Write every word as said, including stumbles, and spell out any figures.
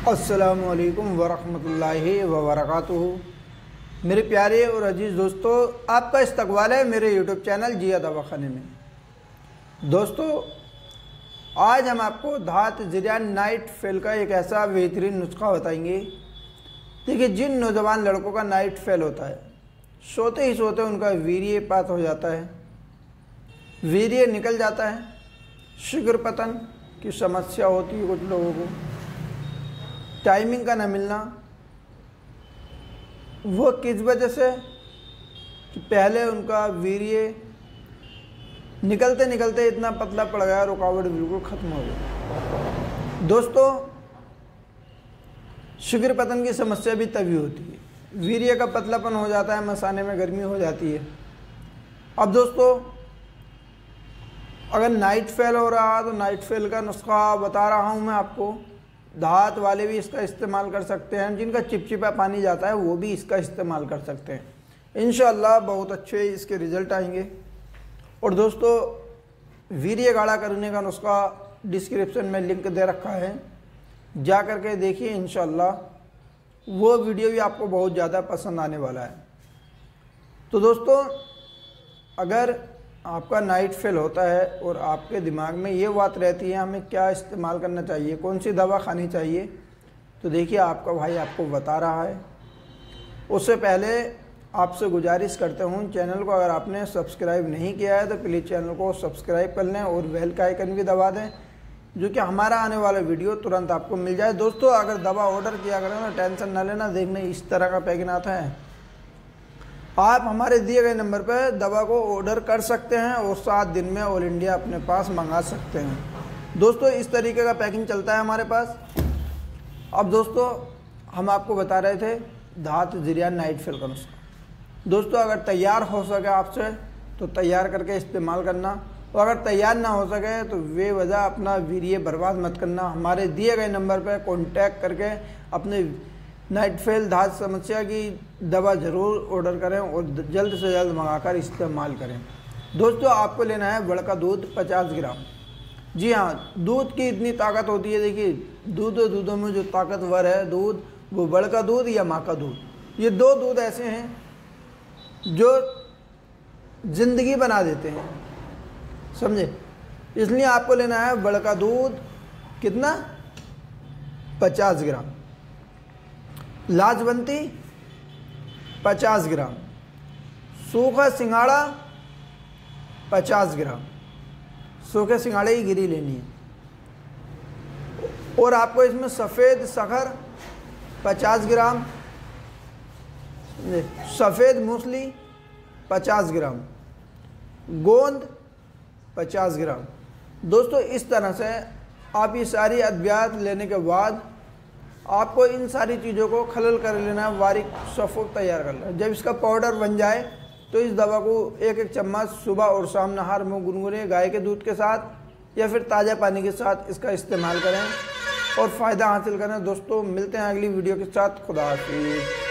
अस्सलामुअलैकुम वरहमतुल्लाहि वबरकातुहू। मेरे प्यारे और अजीज़ दोस्तों, आपका इस्तकबाल है मेरे यूट्यूब चैनल जिया दवाखाने में। दोस्तों, आज हम आपको धात ज़रियान नाइट फेल का एक ऐसा बेहतरीन नुस्खा बताएंगे। देखिए, जिन नौजवान लड़कों का नाइट फेल होता है, सोते ही सोते उनका वीर्यपात हो जाता है, वीर्य निकल जाता है, शीघ्र पतन की समस्या होती है कुछ लोगों को, टाइमिंग का न मिलना। वो किस वजह से कि पहले उनका वीर्य निकलते निकलते इतना पतला पड़ गया, रुकावट बिल्कुल ख़त्म हो गई। दोस्तों, शीघ्र पतन की समस्या भी तभी होती है, वीर्य का पतलापन हो जाता है, मसाने में गर्मी हो जाती है। अब दोस्तों, अगर नाइट फेल हो रहा है तो नाइट फेल का नुस्खा बता रहा हूँ मैं आपको। धात वाले भी इसका इस्तेमाल कर सकते हैं, जिनका चिपचिपा पानी जाता है वो भी इसका इस्तेमाल कर सकते हैं। इंशाअल्लाह बहुत अच्छे इसके रिज़ल्ट आएंगे। और दोस्तों, वीर्य गाढ़ा करने का नुस्खा डिस्क्रिप्शन में लिंक दे रखा है, जा कर के देखिए। इंशाअल्लाह वो वीडियो भी आपको बहुत ज़्यादा पसंद आने वाला है। तो दोस्तों, अगर आपका नाइट फेल होता है और आपके दिमाग में ये बात रहती है हमें क्या इस्तेमाल करना चाहिए, कौन सी दवा खानी चाहिए, तो देखिए आपका भाई आपको बता रहा है। उससे पहले आपसे गुजारिश करते हूँ, चैनल को अगर आपने सब्सक्राइब नहीं किया है तो प्लीज़ चैनल को सब्सक्राइब कर लें और बेल का आइकन भी दबा दें, जो कि हमारा आने वाला वीडियो तुरंत आपको मिल जाए। दोस्तों, अगर दवा ऑर्डर किया करें ना, टेंशन ना लेना, देखने इस तरह का पैकिंग आता है। आप हमारे दिए गए नंबर पर दवा को ऑर्डर कर सकते हैं और सात दिन में ऑल इंडिया अपने पास मंगा सकते हैं। दोस्तों, इस तरीके का पैकिंग चलता है हमारे पास। अब दोस्तों, हम आपको बता रहे थे धात ज़रियान नाइट फेल का नुस्खा। दोस्तों, अगर तैयार हो सके आपसे तो तैयार करके इस्तेमाल करना, और अगर तैयार ना हो सके तो बेवजह अपना वीर्य बर्बाद मत करना। हमारे दिए गए नंबर पर कॉन्टैक्ट करके अपने नाइट फेल धात समस्या की दवा ज़रूर ऑर्डर करें और जल्द से जल्द मंगाकर इस्तेमाल करें। दोस्तों, आपको लेना है बड़का दूध पचास ग्राम। जी हाँ, दूध की इतनी ताकत होती है। देखिए, दूध और दूधों में जो ताकतवर है दूध, वो बड़का दूध या माँ का दूध, ये दो दूध ऐसे हैं जो ज़िंदगी बना देते हैं, समझे। इसलिए आपको लेना है बड़का दूध, कितना, पचास ग्राम। लाजवंती पचास ग्राम, सूखा सिंघाड़ा पचास ग्राम, सूखे सिंघाड़े की गिरी लेनी है। और आपको इसमें सफ़ेद शक्कर पचास ग्राम, सफ़ेद मूसली पचास ग्राम, गोंद पचास ग्राम। दोस्तों, इस तरह से आप ये सारी अद्वियात लेने के बाद आपको इन सारी चीज़ों को खलल कर लेना, बारीक सफ़ोक तैयार कर लेना। जब इसका पाउडर बन जाए तो इस दवा को एक एक चम्मच सुबह और शाम नहार में गुनगुने गाय के दूध के साथ या फिर ताज़ा पानी के साथ इसका इस्तेमाल करें और फ़ायदा हासिल करें। दोस्तों, मिलते हैं अगली वीडियो के साथ। खुदा हाफिज़।